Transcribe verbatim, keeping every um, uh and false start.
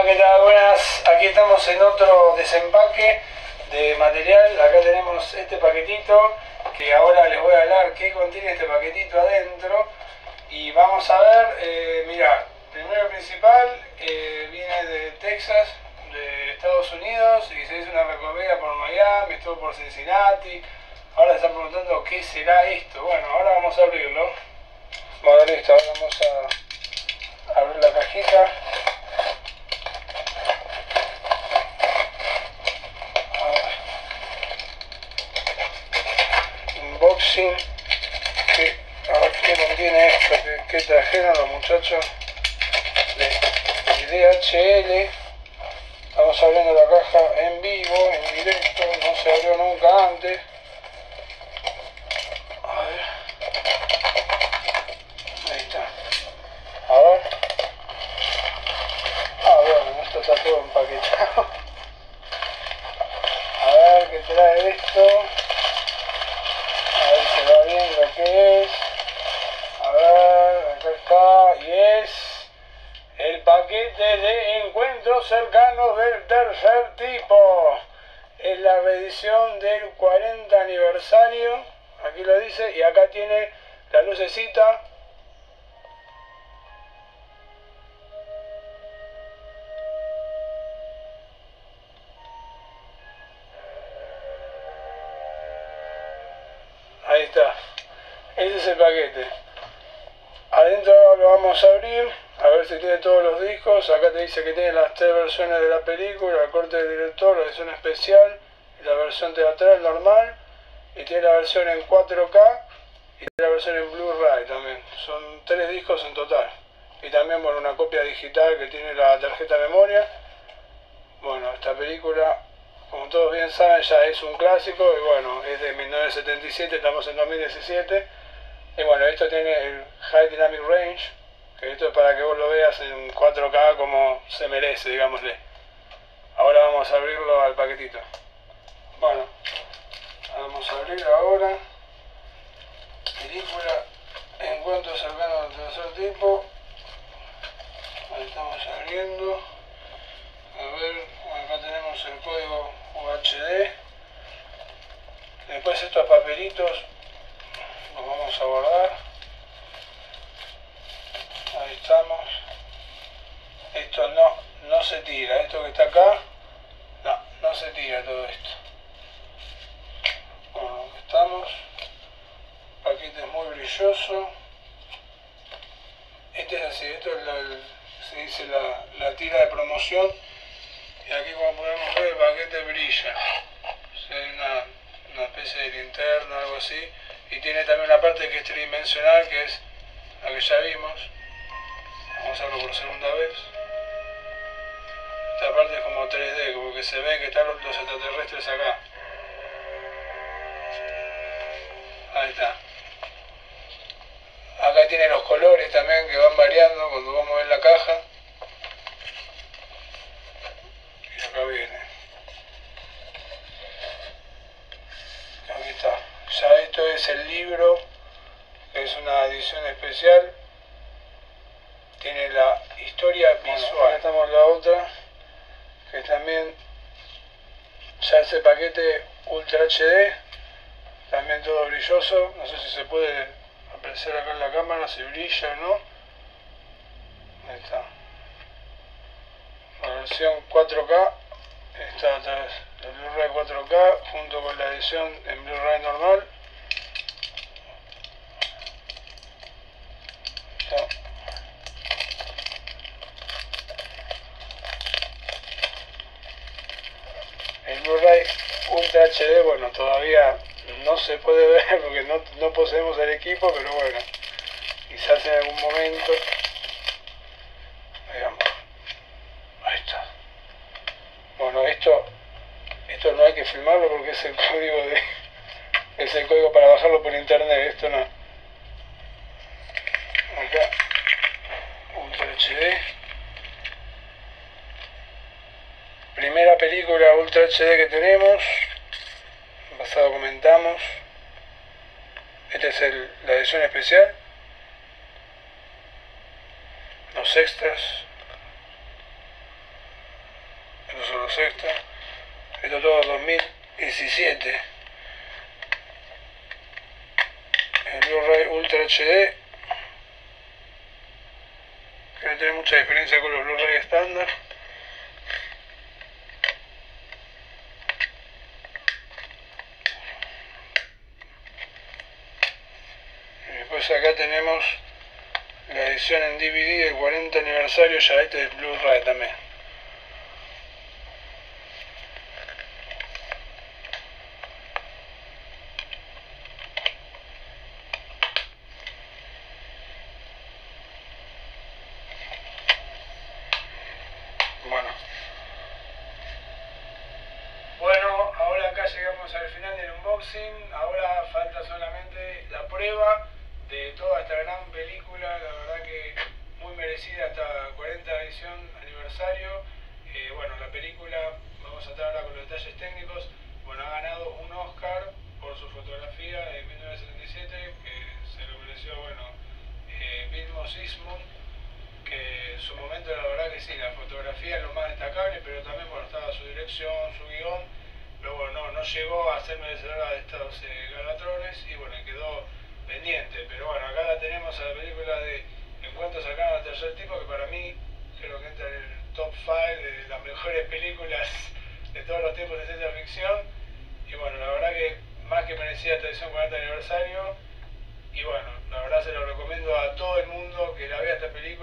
¿qué tal? Buenas, aquí estamos en otro desempaque de material. Acá tenemos este paquetito que ahora les voy a hablar qué contiene este paquetito adentro. Y vamos a ver, eh, mira, primero principal, eh, viene de Texas, de Estados Unidos, y se hizo una recorrida por Miami, estuvo por Cincinnati. Ahora se están preguntando qué será esto. Bueno, ahora vamos a abrirlo. Bueno, listo, ahora vamos a abrir la cajita. Unboxing. ¿Qué, a ver qué contiene esto? ¿Qué, qué trajeron los muchachos de D H L? Estamos abriendo la caja en vivo, en directo, no se abrió nunca antes. A ver. Ahí está. A ver. Ah, bueno, esto está todo empaquetado. A ver qué trae esto. A ver si va bien lo que es. A ver, acá está. Y es el paquete de encuentros cercanos del tercer tipo. Es la reedición del cuarenta aniversario. Aquí lo dice. Y acá tiene la lucecita. Ahí está. Ese es el paquete. Adentro lo vamos a abrir, a ver si tiene todos los discos. Acá te dice que tiene las tres versiones de la película, el corte del director, la edición especial, y la versión teatral normal, y tiene la versión en cuatro K y tiene la versión en Blu-ray también. Son tres discos en total. Y también, bueno, una copia digital que tiene la tarjeta memoria. Bueno, esta película, como todos bien saben, ya es un clásico, y bueno, es de mil novecientos setenta y siete, estamos en dos mil diecisiete. Y bueno, esto tiene el High Dynamic Range, que esto es para que vos lo veas en cuatro K como se merece, digámosle. Ahora vamos a abrirlo al paquetito. Bueno, vamos a abrir ahora. Película Encuentros cercanos del tercer tipo. Ahí estamos abriendo. A ver, acá tenemos el código U H D. Después estos papelitos los vamos a guardar. Ahí estamos. Esto no, no se tira. Esto que está acá, no, no se tira todo esto. Bueno, aquí estamos. El paquete es muy brilloso. Este es así, esto es la, el, se dice la, la tira de promoción. Y aquí, como podemos ver, el paquete brilla. O sea, hay una, una especie de linterna, algo así. Y tiene también la parte que es tridimensional, que es la que ya vimos. Vamos a verlo por segunda vez. Esta parte es como tres D, como que se ve que están los, los extraterrestres acá. Ahí está. Acá tiene los colores también que van variando cuando vamos a ver la caja. Y acá viene. Aquí está. Ya esto es el libro, que es una edición especial. Tiene la historia visual. Bueno, acá estamos la otra, que también ya ese paquete Ultra H D, también todo brilloso. No sé si se puede apreciar acá en la cámara, si brilla o no. Ahí está. La versión cuatro K está atrás del Blu-ray cuatro K junto con la edición en Blu-ray normal. Está. El Blu-ray Ultra H D, bueno, todavía no se puede ver porque no, no poseemos el equipo, pero bueno, quizás en algún momento. Veamos. Ahí está. Bueno, esto, esto no hay que filmarlo porque es el código de, es el código para bajarlo por internet. Esto no. Acá, Ultra H D. Primera película Ultra H D que tenemos. En pasado comentamos. Esta es el, la edición especial. Los extras. Eso solo sexta. Esto todo dos mil diecisiete. El Blu-ray Ultra H D. Que no tiene mucha diferencia con los Blu-ray estándar. Y después acá tenemos la edición en D V D del cuarenta aniversario, ya este es Blu-ray también. Bueno. Bueno, ahora acá llegamos al final del unboxing. Ahora falta solamente la prueba de toda esta gran película. La verdad que muy merecida esta cuarenta edición aniversario. Eh, bueno, la película, vamos a estar ahora con los detalles técnicos. Bueno, ha ganado un Oscar por su fotografía de mil novecientos setenta y siete, que se lo mereció, bueno, eh, Vilmos Zsigmond, que en su momento la verdad que sí, la fotografía es lo más destacable, pero también, bueno, estaba su dirección, su guión, pero bueno, no, no llegó a ser merecedora de estos eh, galardones y bueno, quedó pendiente. Pero bueno, acá la tenemos a la película de Encuentros cercanos al tercer tipo, que para mí creo que entra en el top cinco de las mejores películas de todos los tiempos de ciencia ficción. Y bueno, la verdad que más que merecida esta edición cuarenta aniversario. Y bueno, la verdad se lo recomiendo a todo el mundo que la vea esta película.